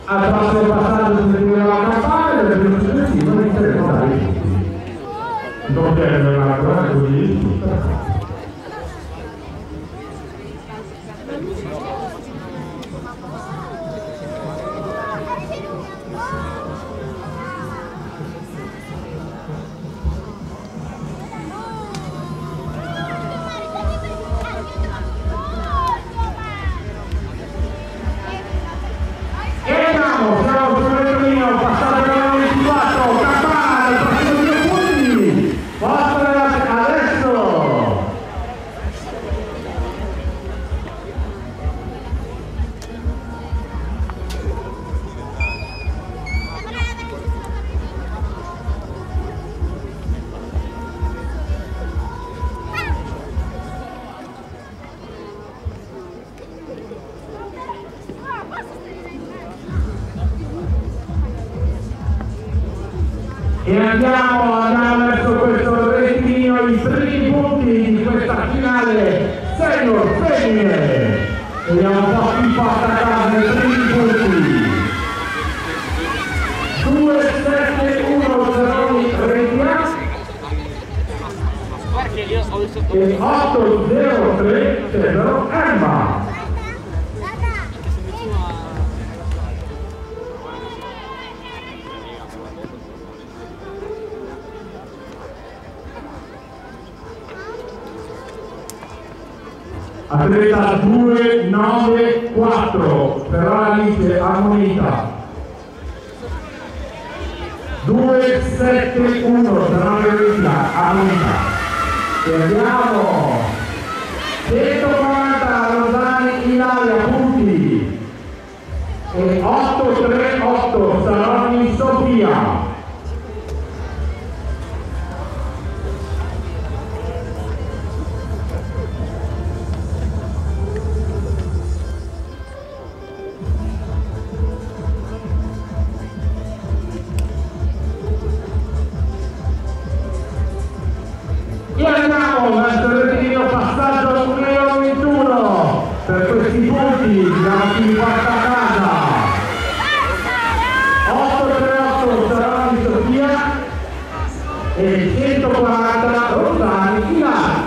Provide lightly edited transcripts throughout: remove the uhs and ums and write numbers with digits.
al prossimo passaggio si seguirà la campagna del primo successivo inizieremo a dare i punti. Non perdere la cosa così. Siamo sul retrovino, passato al 24, campana, il prossimo 2 punti, adesso! E andiamo verso questo rettilineo i primi punti di questa finale senior femmine. Vediamo un po' chi porta a casa i primi punti. 2-7-1 Zeroni Retia e 8-0-3 Cesaro Emma. Atleta 2-9-4 però Alice Armonita. 2-7-1 sarà Retia Armonita. E andiamo 140 Rosani Ilaria punti e 8-3-8 Saroni Sofia. E andiamo verso il rettilineo passaggio al numero 21 per questi punti, diamo chi porta a casa. 8-3-8 Saroni Sofia e 140 Rosani Ilaria.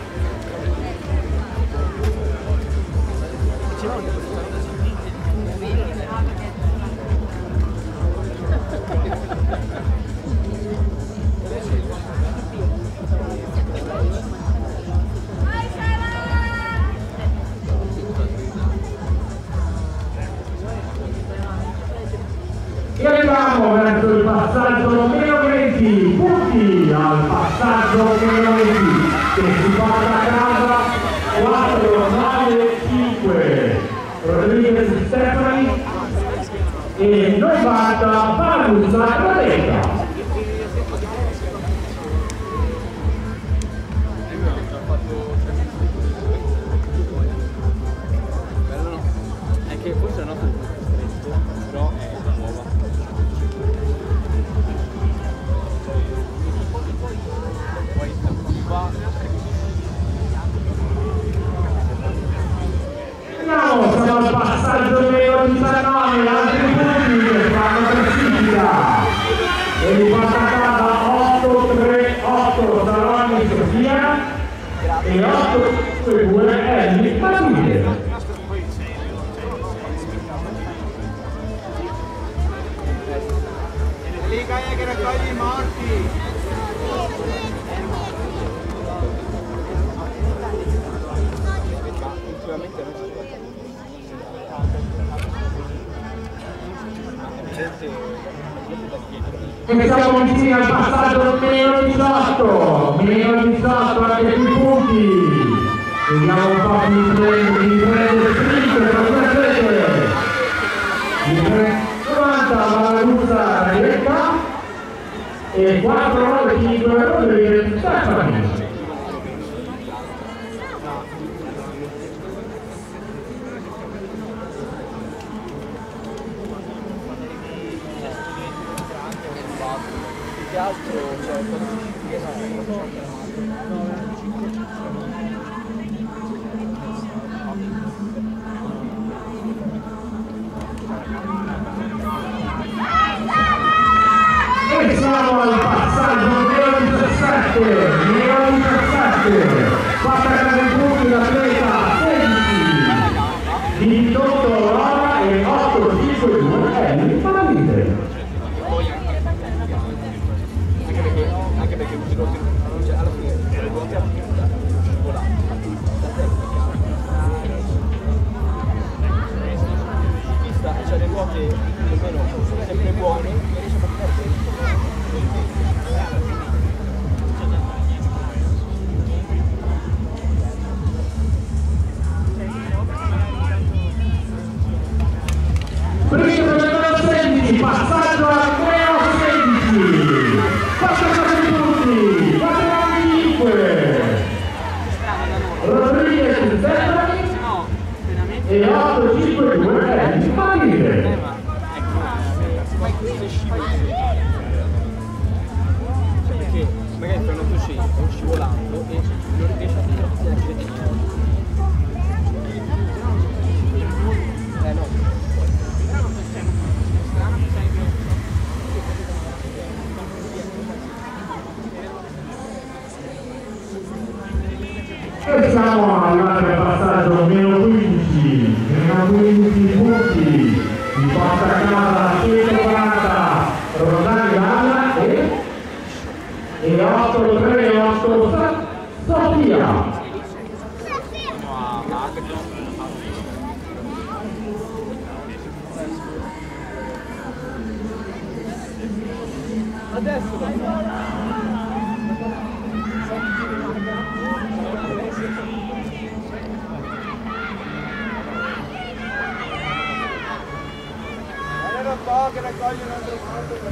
E andiamo verso il passaggio numero 20, punti al passaggio numero 20 che si porta a casa 4-9-5 Rodriguez Stefani e 90 Parusa Radeka. Siamo al passaggio numero 19, altri punti che fanno classifica e li porta a casa 8-3-8 Saroni Sofia e 8-2 Elmi Matilde. Lì che raccogli i morti. E siamo vicini al passaggio numero 18, anche più punti. Vediamo un po' di prende spinte per queste. 90 Valarusa Rebecca e 4-9-5 Rodriguez Stefani. Altro, cioè, no, fatta casa in punti l'atleta 16, 18 Laura e 8-5-2 è l'infallibile. Anche perché alla fine le ruote a punta scivolando la tecnica vista c'è le ruote più o meno sempre buone e riesce a perdere. Primo per 16, passaggio a 3-16, passaggio a punti, 4-5, Rodriguez Zerani e 8-5-2 è infallibile. Perché magari fai un altro centro scivolando e non riesce a tirare la cittadina. No. E siamo arrivati al passaggio meno 15 punti, di porta a casa 140 Rosani Galla e 8-3-8 Sofia. Che raccoglie un altro conto per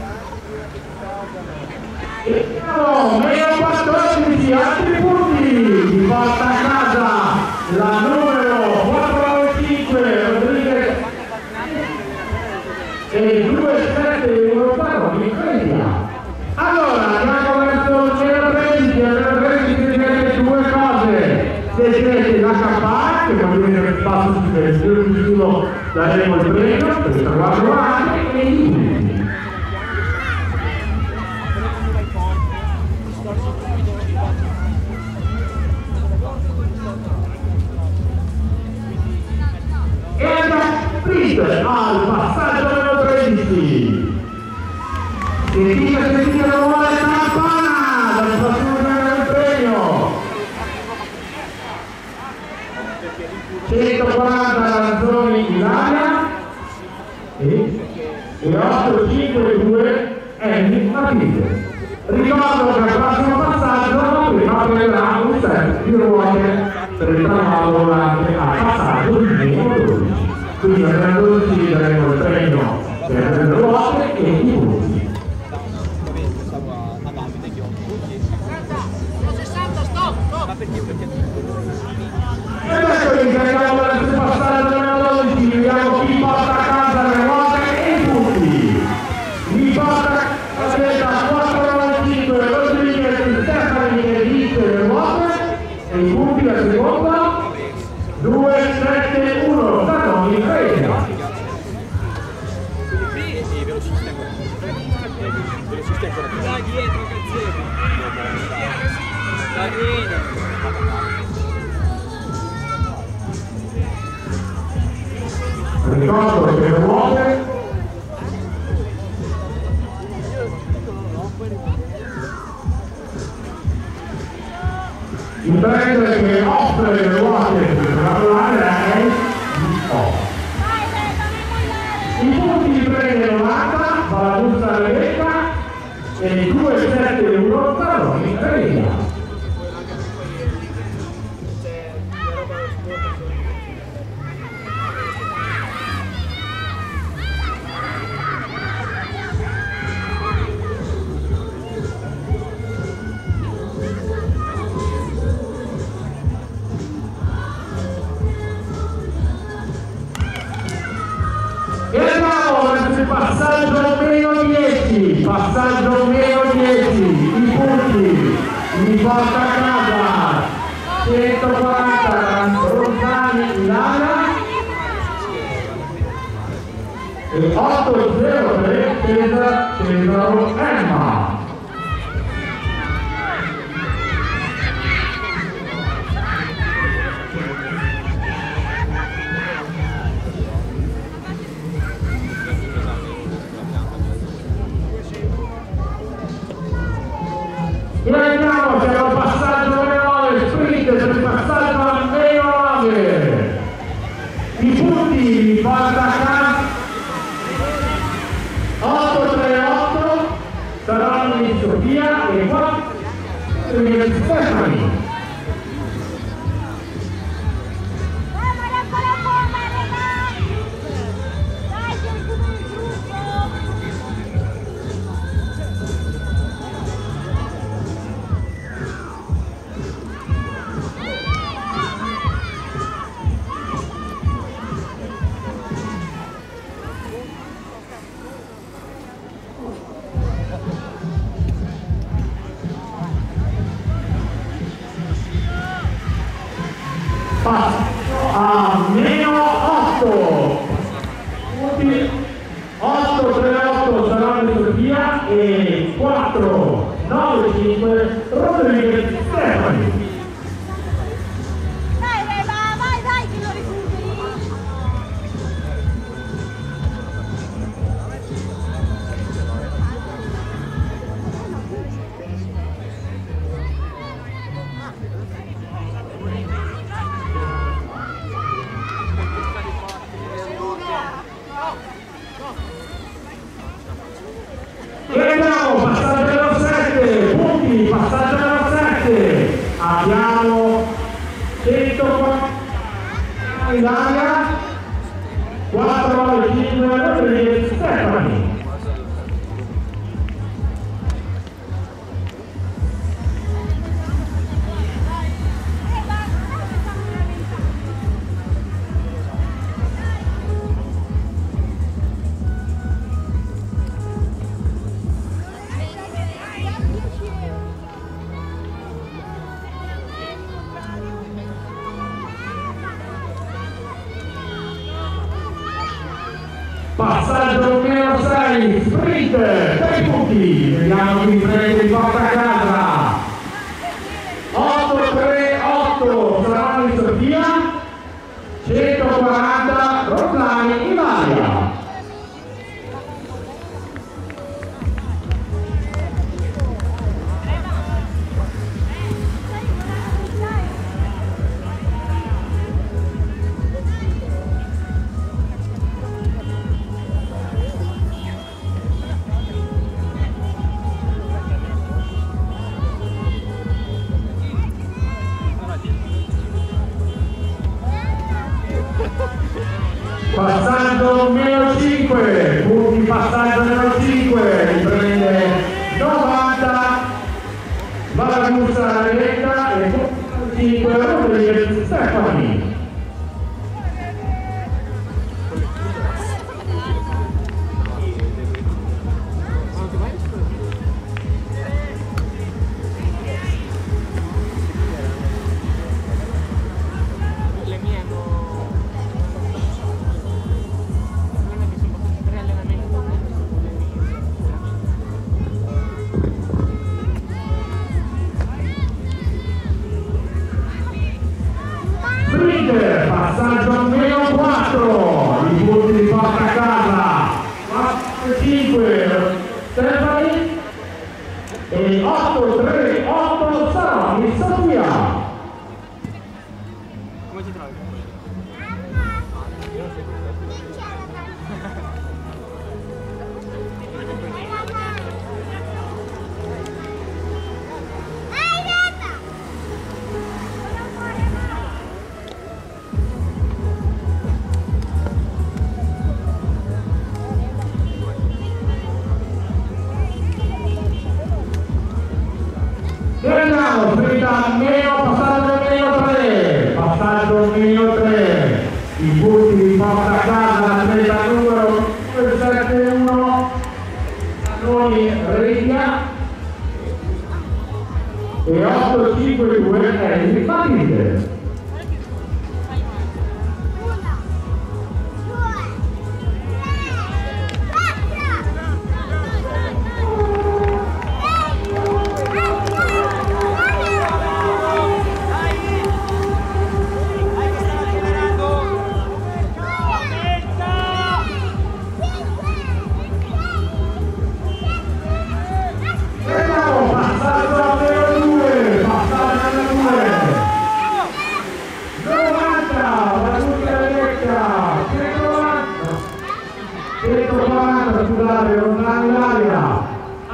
Meno 14 altri punti, di porta a casa la numero 4-5 Rodriguez e 2-7 Baroni Credia. Allora andiamo verso il due cose. Se siete da campare, che vuol dire che passo per il successivo daremo il premio per il traguardo anche e i punti. E da Split al passaggio numero 13. Sentite la vuole campana del passaggio del premio. 140 Lanzoni in aria e 8-5-2 Andy Matite. Ricordo che al prossimo passaggio prima prenderà un set di ruote per il traguardo volante al passaggio di meno 12. Quindi a meno 12 daremo il premio per le ruote e i punti. E adesso incarichiamo il passaggio numero 12, vediamo chi porta a casa le ruote e i punti. Mi porta a casa 4-5 Rodriguez Stefani che vince le ruote e i punti la seconda 2-7-1 Baroni Credia. Da dietro Cazzetti. Da dietro. Ricordo che le ruote il brand che offre le ruote per lavorare è O. I punti di brand 90 va la busta Rebecca e 2-7-1 Baroni Credia. E andiamo verso il passaggio meno 10, passaggio meno 10, i punti, mi porta a casa 140 Rosani in aria e 8-0-3 Cesaro Emma. Saloni Sofia e 4 Stefani. A meno 8 punti, 8-3-8 Saloni Sofia e 4-9-5 Rodriguez Stefani. Vai che lo recuperi. Vediamo, passaggio numero 7, punti, passaggio numero 7, abbiamo 140 in Italia, 4-5 Rodriguez Stefani. Passaggio numero 6, sprint, 6 punti, vediamo qui prende di porta a casa, 8-3-8 Saloni Sofia, 140 Roslani Italia. Passaggio numero 5, punti passaggio numero 5, riprende 90, Varagusa Rivetta e 5 Rodriguez Stefani. Passaggio numero 4, i punti di porta a casa, 4-5 Stefani e 8-3-8 Saloni Sofia. Come ti trovi? Vediamo, passaggio meno 3, i punti di porta a casa, atleta numero 271, Saloni Reggia e 8-5-2 Henry Matilde.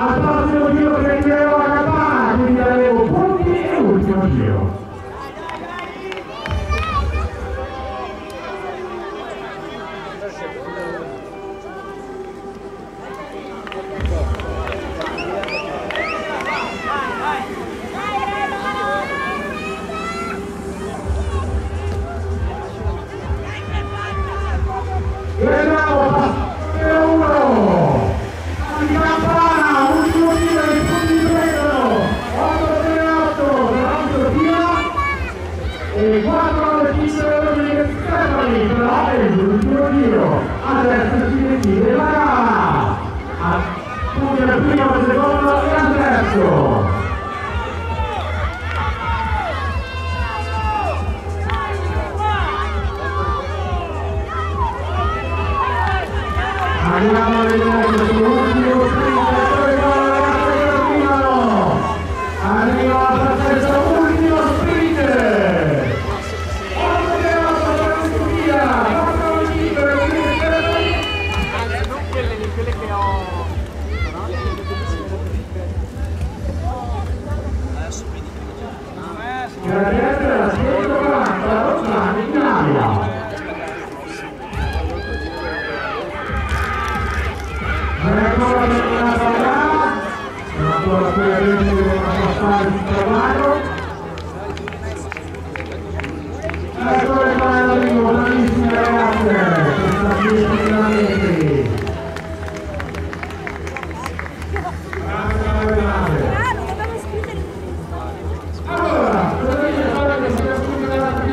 al prossimo giro che tirerò la campana, quindi daremo punti e ultimo giro. Adesso si decide la gara, punti al primo, al secondo e al terzo. Andiamo a vedere sull'ultimo sprint, arriva la terza ultimo sprint. Grazie alla 140 Rossani in aria. Ecco la terminata gara, ancora quella che devono passare il traguardo. Ecco